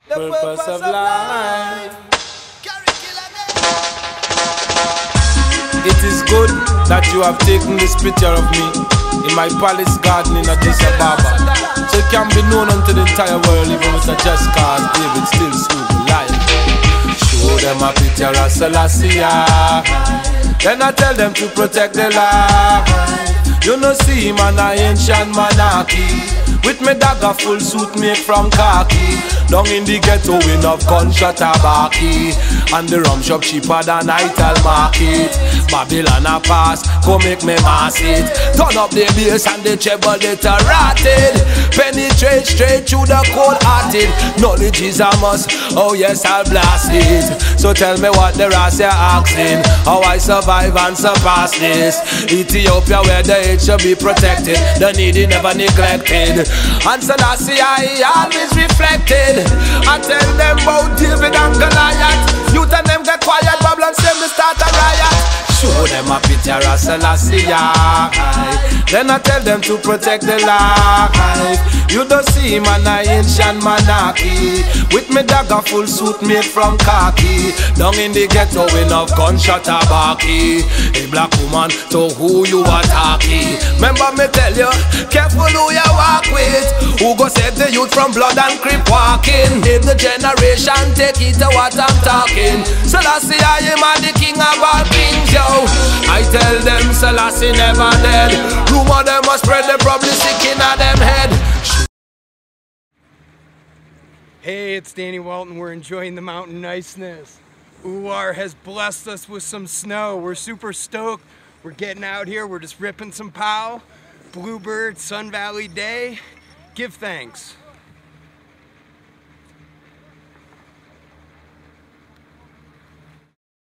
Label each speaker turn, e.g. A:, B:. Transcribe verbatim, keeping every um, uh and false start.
A: the purpose of life. It is good that you have taken this picture of me in my palace garden in Addis Ababa, so it can be known unto the entire world, even with a just cause David still slew Goliath. Show them a picture of Selassie, then I tell them to protect the life. You know see him an ancient monarchy, with me dagger full suit made from khaki. Down in the ghetto in of gunshot tabaki, and the rum shop cheaper than Ital market. Babylon a pass, go make me mass it. Turn up the bass and the treble it a rotted. Penetrate straight through the cold hearted. Knowledge is a must, oh yes I'll blast it. So tell me what the rest you're asking, how I survive and surpass this. Ethiopia where the age should be protected, the needy never neglected. And Selassie I always reflected. I tell them about David and Goliath. Youth and them get quiet, Babylon say me start a riot. Show them a picture of Selassie, then I tell them to protect the life. You don't see him an ancient monarchy, with me dagger full suit made from khaki. Down in the ghetto in of gunshot tabaki. A black woman to who you are talking. Remember me tell you, careful who you walk with. Who go save the youth from blood and creep walking. If the generation take it to what I'm talking. Selassie I am the king of all kings, yo. I tell them Selassie never dead. Rumor them must spread, they probably sick in a them head.
B: Hey, it's Danny Walton. We're enjoying the mountain niceness. U R has blessed us with some snow. We're super stoked. We're getting out here. We're just ripping some pow. Bluebird, Sun Valley Day. Give thanks.